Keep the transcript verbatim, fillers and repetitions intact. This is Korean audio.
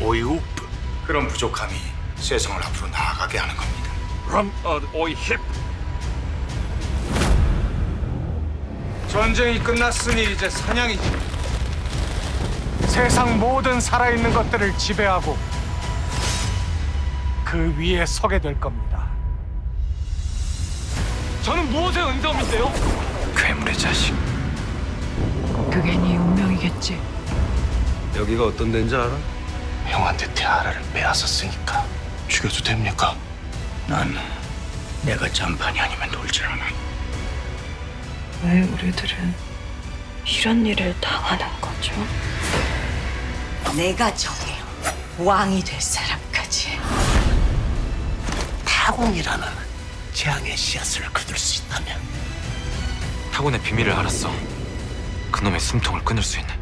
오이우프. 그런 부족함이 세상을 앞으로 나아가게 하는 겁니다. 럼엇 오이힙. 전쟁이 끝났으니 이제 사냥이지. 세상 모든 살아있는 것들을 지배하고 그 위에 서게 될 겁니다. 저는 무엇의 은검인데요? 괴물의 자식. 그게 네 운명이겠지. 여기가 어떤 데인지 알아? 형한테 티아라를 빼앗았으니까 죽여도 됩니까? 난 내가 짠판이 아니면 놀질 않아. 왜 우리들은 이런 일을 당하는 거죠? 내가 정해요. 왕이 될 사람까지. 타공이라는 재앙의 씨앗을 거둘 수 있다면 타곤의 비밀을 알았어. 그놈의 숨통을 끊을 수 있는.